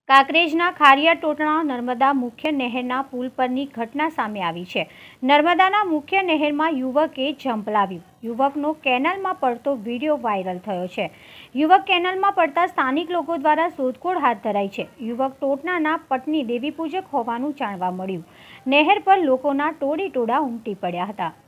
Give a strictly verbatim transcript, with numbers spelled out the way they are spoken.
કાંકરેજના ખારિયા ટોટણા નર્મદા મુખ્ય નહેરના પુલ પરની ઘટના સામે આવી છે। નર્મદાના મુખ્ય નહેરમાં યુવકે ઝંપલાવ્યું। યુવકનો કેનાલમાં પડતો વિડીયો વાયરલ થયો છે। યુવક કેનાલમાં પડતા સ્થાનિક લોકો દ્વારા શોધખોળ હાથ ધરાઈ છે। યુવક ટોટણાના પટની દેવી પૂજક હોવાનું જાણવા મળ્યું। નહેર પર લોકોના ટોળે ટોળા ઉમટી પડ્યા હતા।